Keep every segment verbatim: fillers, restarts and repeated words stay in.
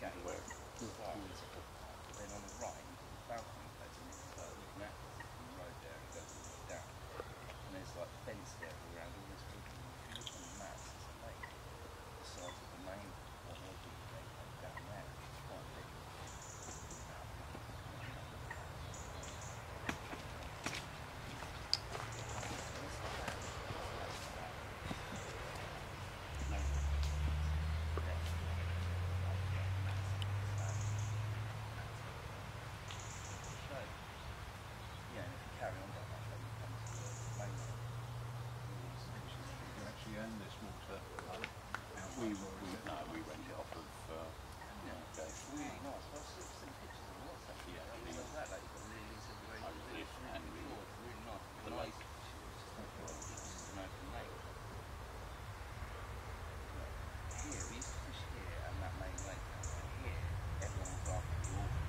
gate where it starts. But then on the right, you've got the balcony place, and it's like looking at the road there, and it goes all the way down. And there's like fence there around all this wood. If you look on the maps, it's a lake the size of the main, what was the lake down there, which is quite big. We, we, no, we rent it off of, uh, yeah, okay. Really nice. Well, I've seen pictures of WhatsApp. Yeah, I mean, that like really, it's a really, really, and really, really nice. The lake, it's just an open lake. Here, we used to fish here, and that main lake down there. Here, everyone was after the orphanage.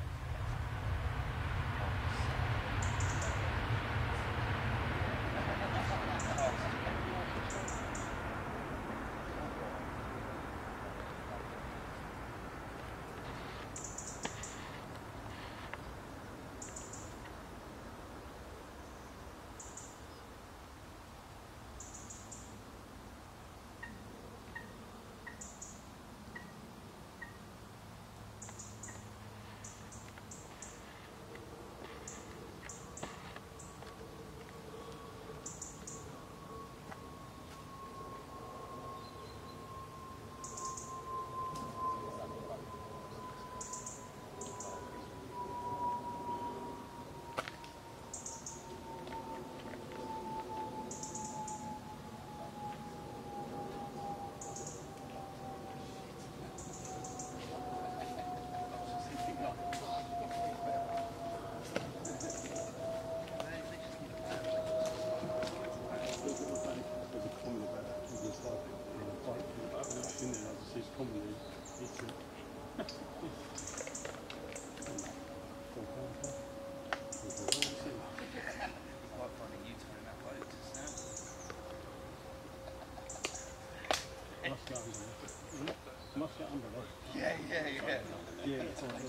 Must get under there. Yeah, yeah, yeah. Yeah, it's on here.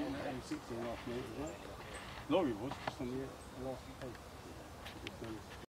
Lorry was just on the last page.